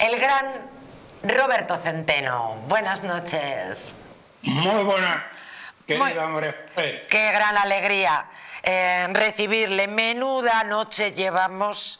el gran Roberto Centeno. Buenas noches. Muy buenas, querida María José. Qué gran alegría recibirle. Menuda noche llevamos,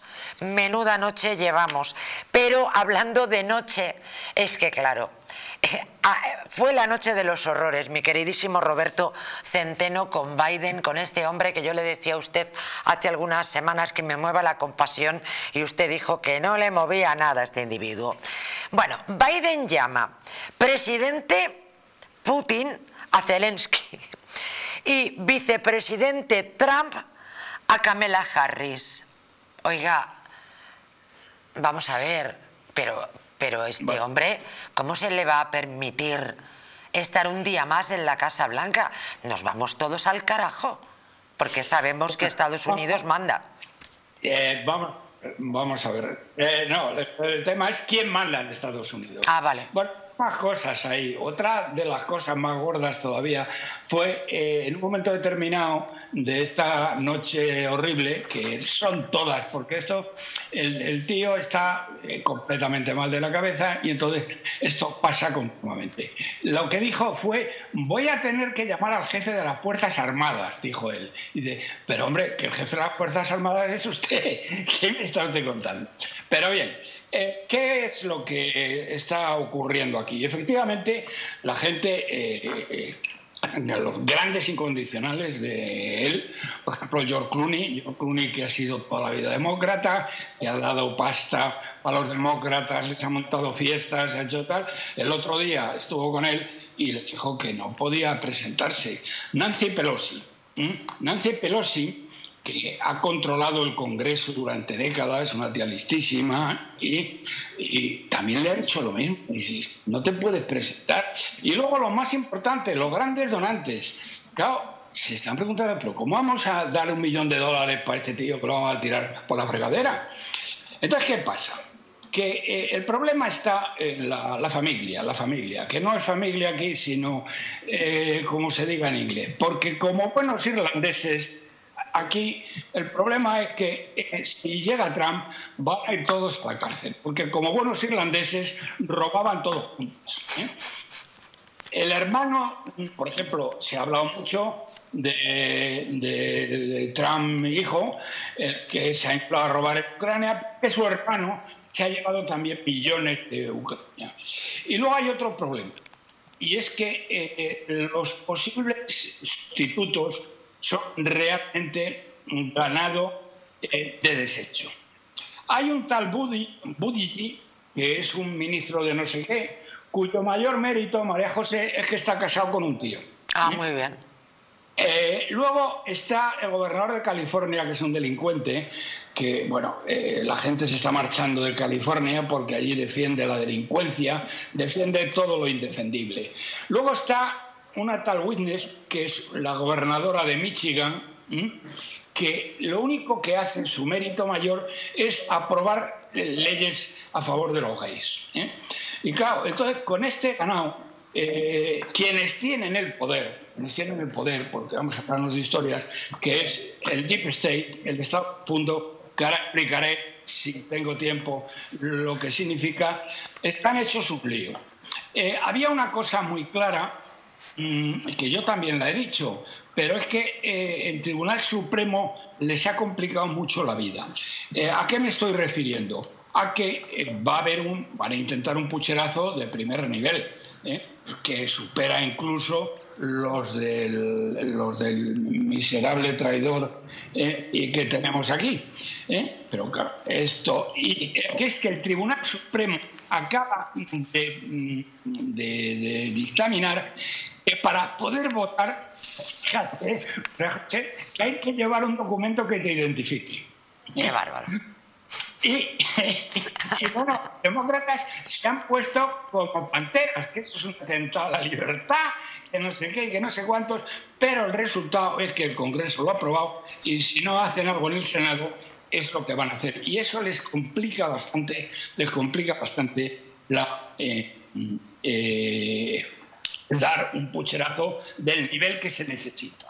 Pero hablando de noche, es que claro, fue la noche de los horrores, mi queridísimo Roberto Centeno, con Biden, con este hombre que yo le decía a usted hace algunas semanas que me mueva la compasión, y usted dijo que no le movía nada a este individuo. Bueno, Biden llama presidente Putin a Zelensky y vicepresidente Trump a Kamala Harris. Oiga, vamos a ver, pero este hombre, ¿cómo se le va a permitir estar un día más en la Casa Blanca? Nos vamos todos al carajo, porque sabemos que Estados Unidos manda. Vamos a ver. No, el tema es quién manda en Estados Unidos. Ah, vale. Bueno, más cosas ahí. Otra de las cosas más gordas todavía fue en un momento determinado de esta noche horrible, que son todas, porque el tío está completamente mal de la cabeza y entonces esto pasa continuamente. Lo que dijo fue: voy a tener que llamar al jefe de las Fuerzas Armadas, dijo él. Y dice: pero hombre, que el jefe de las Fuerzas Armadas es usted. ¿Qué me está usted contando? Pero bien, ¿qué es lo que está ocurriendo aquí? Efectivamente, la gente, los grandes incondicionales de él, por ejemplo, George Clooney, que ha sido toda la vida demócrata, que ha dado pasta a los demócratas, les ha montado fiestas, ha hecho tal. El otro día estuvo con él y le dijo que no podía presentarse. Nancy Pelosi, que ha controlado el Congreso durante décadas, una tía listísima, y también le ha dicho lo mismo. Dice: no te puedes presentar. Y luego lo más importante, los grandes donantes. Claro, se están preguntando: ¿pero cómo vamos a dar $1 millón para este tío que lo vamos a tirar por la fregadera? Entonces, ¿qué pasa? Que el problema está en la familia, que no es familia aquí, sino como se diga en inglés. Porque como buenos irlandeses, aquí el problema es que si llega Trump van a ir todos a la cárcel, porque como buenos irlandeses robaban todos juntos, ¿eh? El hermano, por ejemplo, se ha hablado mucho de Trump hijo, que se ha inflado a robar en Ucrania, que su hermano se ha llevado también millones de ucranianos. Y luego hay otro problema, y es que los posibles sustitutos son realmente un ganado de desecho. Hay un tal Buttigieg, que es un ministro de no sé qué, cuyo mayor mérito, María José, es que está casado con un tío. Ah, muy bien. Luego está el gobernador de California, que es un delincuente, que, bueno, la gente se está marchando de California porque allí defiende la delincuencia, defiende todo lo indefendible. Luego está una tal Witness, que es la gobernadora de Michigan, que lo único que hace en su mérito mayor es aprobar leyes a favor de los gays. Y claro, entonces con este ganado, quienes tienen el poder, porque vamos a hablarnos de historias, que es el Deep State, el Estado profundo, que ahora explicaré, si tengo tiempo, lo que significa, están hechos un lío. Había una cosa muy clara, que yo también la he dicho, pero es que el Tribunal Supremo les ha complicado mucho la vida. ¿A qué me estoy refiriendo? A que van a intentar un pucherazo de primer nivel, que supera incluso los del miserable traidor y que tenemos aquí. Pero claro, esto, y que es que el Tribunal Supremo acaba de dictaminar que para poder votar, fíjate, que hay que llevar un documento que te identifique. Qué bárbaro. Y bueno, los demócratas se han puesto como panteras, que eso es un atentado a la libertad, que no sé qué y que no sé cuántos, pero el resultado es que el Congreso lo ha aprobado y si no hacen algo en el Senado es lo que van a hacer. Y eso les complica bastante dar un pucherazo del nivel que se necesita.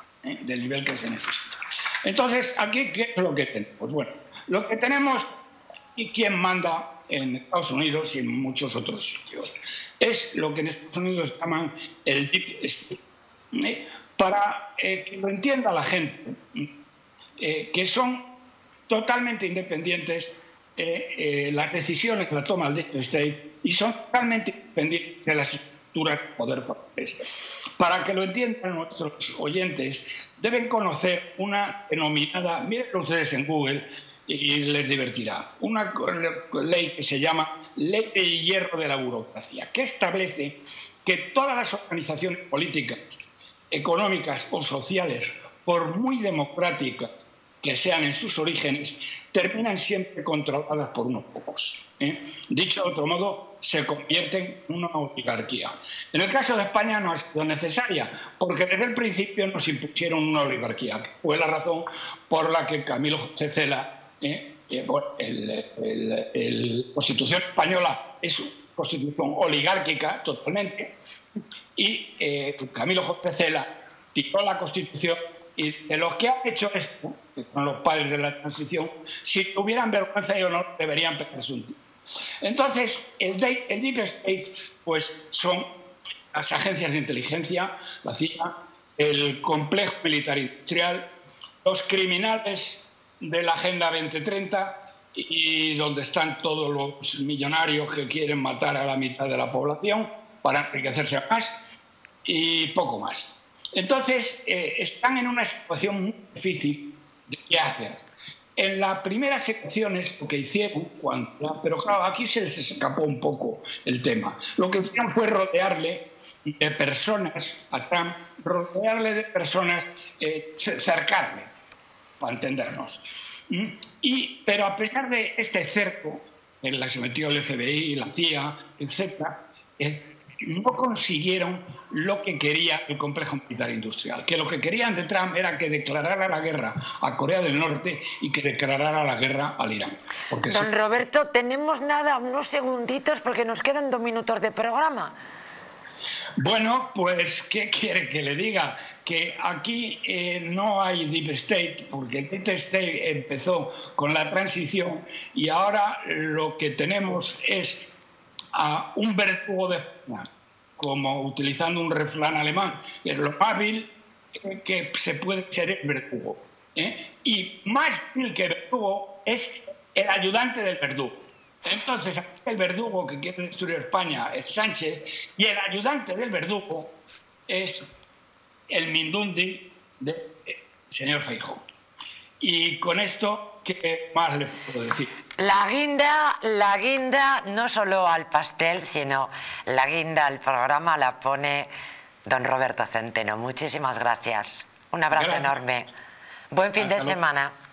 Entonces, aquí, ¿qué es lo que tenemos? Bueno, lo que tenemos y quién manda en Estados Unidos y en muchos otros sitios. Es lo que en Estados Unidos llaman el Deep State. Para que lo entienda la gente, que son totalmente independientes las decisiones que la toma el Deep State y son totalmente independientes de las estructuras de poder francés. Para que lo entiendan nuestros oyentes, deben conocer una denominada, mírenlo ustedes en Google y les divertirá, una ley que se llama Ley de Hierro de la Burocracia, que establece que todas las organizaciones políticas, económicas o sociales, por muy democráticas que sean en sus orígenes, terminan siempre controladas por unos pocos. Dicho de otro modo, se convierten en una oligarquía. En el caso de España no ha sido necesaria, porque desde el principio nos impusieron una oligarquía. Fue la razón por la que Camilo José Cela, la Constitución española es una constitución oligárquica totalmente, y Camilo José Cela tiró la Constitución. Y de los que han hecho esto, que son los padres de la transición, si tuvieran vergüenza y honor, deberían pegarse un tiro. Entonces, el Deep State pues, son las agencias de inteligencia, la CIA, el complejo militar industrial, los criminales de la Agenda 2030 y donde están todos los millonarios que quieren matar a la mitad de la población para enriquecerse más y poco más. Entonces, están en una situación muy difícil de qué hacer. En las primeras elecciones lo que hicieron, pero claro, aquí se les escapó un poco el tema. Lo que hicieron fue rodearle de personas, a Trump, rodearle de personas, cercarle, para entendernos. Pero a pesar de este cerco, en la que se metió el FBI, la CIA, etc., no consiguieron lo que quería el complejo militar industrial. Que lo que querían de Trump era que declarara la guerra a Corea del Norte y que declarara la guerra al Irán. Don Roberto, tenemos nada, unos segunditos porque nos quedan 2 minutos de programa. Bueno, pues, ¿qué quiere que le diga? Que aquí no hay Deep State, porque el Deep State empezó con la transición y ahora lo que tenemos es a un verdugo de España, como utilizando un refrán alemán, que es lo más vil que se puede ser el verdugo. Y más vil que verdugo es el ayudante del verdugo. Entonces, el verdugo que quiere destruir España es Sánchez y el ayudante del verdugo es el Mindundi del señor Feijóo. Y con esto, ¿qué más le puedo decir? La guinda no solo al pastel, sino la guinda al programa la pone don Roberto Centeno. Muchísimas gracias. Un abrazo enorme. Buen fin de semana.